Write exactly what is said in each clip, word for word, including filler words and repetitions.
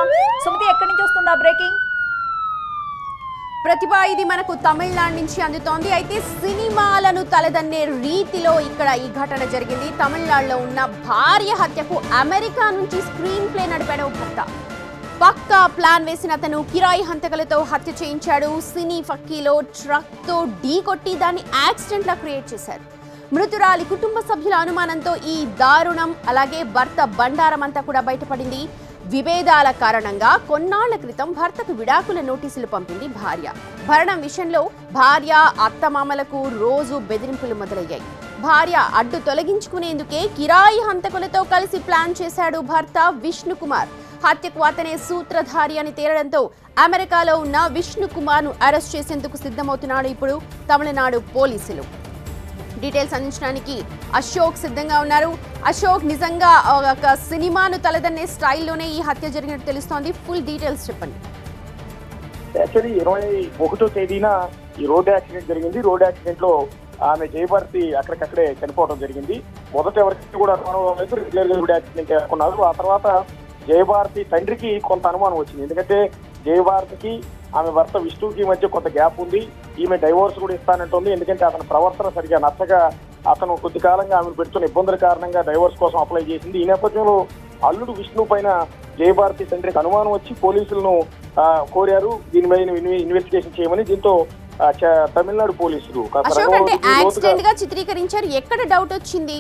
చూద్దాం. సుమతి ఎక్కడి నుంచి వస్తుందా బ్రేకింగ్? ప్రతిభ, ఇది మనకు తమిళనాడు నుంచి అందుతోంది. అయితే సినిమాలను తలదన్నే రీతిలో ఇక్కడ ఈ ఘటన జరిగింది. తమిళనాడులో ఉన్న భార్య హత్యకు అమెరికా నుంచి స్క్రీన్ ప్లే నడిపాడు భర్త. పక్కా ప్లాన్ వేసిన అతను కిరాయి హంతకులతో హత్య చేయించాడు. సినీ ఫక్కీలో ట్రక్ తో ఢీ కొట్టి దాన్ని యాక్సిడెంట్ లా క్రియేట్ చేశారు. మృతురాలి కుటుంబ సభ్యుల అనుమానంతో ఈ దారుణం, అలాగే భర్త బండారం అంతా కూడా బయటపడింది. విభేదాల కారణంగా కొన్నాళ్ల క్రితం భర్తకు విడాకుల నోటీసులు పంపింది భార్య. భరణం విషయంలో భార్య అత్తమామలకు రోజు బెదిరింపులు మొదలయ్యాయి. భార్య అడ్డు తొలగించుకునేందుకే కిరాయి హంతకులతో కలిసి ప్లాన్ చేశాడు భర్త విష్ణుకుమార్. హత్యకు అతనే సూత్రధారి అని తేలడంతో అమెరికాలో ఉన్న విష్ణుకుమార్ ను అరెస్ట్ చేసేందుకు సిద్ధమవుతున్నాడు ఇప్పుడు తమిళనాడు పోలీసులు. డీటెయిల్స్ అందించడానికి అశోక్ సిద్ధంగా ఉన్నారు. అశోక్, నిజంగా ఒక సినిమాను తలదన్నే స్టైల్లోనే ఈ హత్య జరిగినట్టు తెలుస్తోంది. ఫుల్ డీటెయిల్స్ చెప్పండి. యాక్చువల్లీ ఇరవై ఒకటో తేదీన ఈ రోడ్ యాక్సిడెంట్ జరిగింది. రోడ్ యాక్సిడెంట్ లో ఆమె జయభారతి అక్కడికక్కడే చనిపోవడం జరిగింది. మొదట ఎవరికి కూడా అనుమానం లేదు, రెగ్యులర్ గా రోడ్ యాక్సిడెంట్ అనుకున్నారు. ఆ తర్వాత జయభారతి తండ్రికి కొంత అనుమానం వచ్చింది. ఎందుకంటే జయభారతికి ఆమె భర్త విష్ణుకి మధ్య కొంత గ్యాప్ ఉంది. ఈమె డైవోర్స్ కూడా ఇస్తానంటుంది. ఎందుకంటే అతని ప్రవర్తన సరిగా నచ్చగా అతను కొద్ది కాలంగా ఆమెను పెడుతున్న ఇబ్బందుల కారణంగా డైవోర్స్ కోసం అప్లై చేసింది. ఈ నేపథ్యంలో అల్లుడు విష్ణు పైన జయభారతి తండ్రికి అనుమానం వచ్చి పోలీసులను కోరారు దీని మీద ఇన్వెస్టిగేషన్ చేయమని. దీంతో తమిళనాడు పోలీసులు చిత్రీకరించారు. ఎక్కడ డౌట్ వచ్చింది?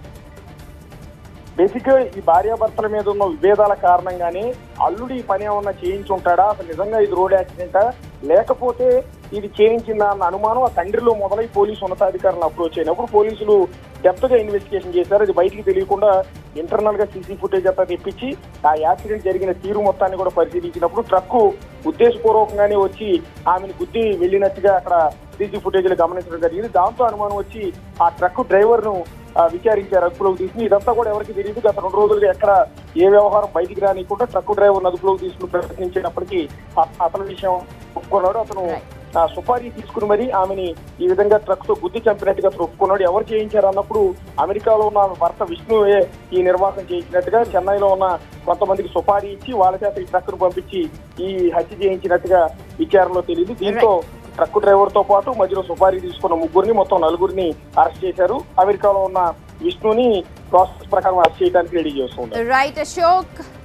బేసిక్ గా ఈ భార్యాభర్తల మీద ఉన్న విభేదాల కారణంగానే అల్లుడి పని ఏమన్నా చేయించి ఉంటాడా, అసలు నిజంగా ఇది రోడ్ యాక్సిడెంటా, లేకపోతే ఇది చేయించిందా అన్న అనుమానం ఆ తండ్రిలో మొదలై పోలీసు ఉన్నతాధికారులను అప్రోచ్ అయినప్పుడు పోలీసులు డెప్త్ గా ఇన్వెస్టిగేషన్ చేశారు. అది బయటికి తెలియకుండా ఇంటర్నల్ గా సీసీ ఫుటేజ్ అంతా తెప్పించి ఆ యాక్సిడెంట్ జరిగిన తీరు మొత్తాన్ని కూడా పరిశీలించినప్పుడు ట్రక్ ఉద్దేశపూర్వకంగానే వచ్చి ఆమెను గుద్ది వెళ్ళినట్టుగా అక్కడ సీసీ ఫుటేజ్ లో గమనించడం జరిగింది. దాంతో అనుమానం వచ్చి ఆ ట్రక్ డ్రైవర్ ను విచారించారు, అదుపులోకి తీసుకుని. ఇదంతా కూడా ఎవరికి తెలియదు. గత రెండు రోజులుగా ఎక్కడ ఏ వ్యవహారం బయటికి రానికుండా ట్రక్ డ్రైవర్ అదుపులోకి తీసుకుని ప్రయత్నించినప్పటికీ అతని విషయం ఒప్పుకున్నాడు. అతను సుపారీ తీసుకుని మరి ఆమెని ఈ విధంగా ట్రక్ తో గుద్ది చంపినట్టుగా అతను ఒప్పుకున్నాడు. ఎవరు చేయించారు అన్నప్పుడు అమెరికాలో ఉన్న భర్త విష్ణువే ఈ నిర్వాహకం చేయించినట్టుగా, చెన్నైలో ఉన్న కొంతమందికి సుపారీ ఇచ్చి వాళ్ళ చేత ఈ ట్రక్ ను పంపించి ఈ హత్య చేయించినట్టుగా విచారణలో తెలియదు. దీంతో ట్రక్ డ్రైవర్ తో పాటు మధ్యలో సుపారీ తీసుకున్న ముగ్గురిని, మొత్తం నలుగురిని అరెస్ట్ చేశారు. అమెరికాలో ఉన్న విష్ణుని ప్రాసెస్ ప్రకారం అరెస్ట్ చేయడానికి రెడీ చేస్తున్నారు. రైట్ అశోక్.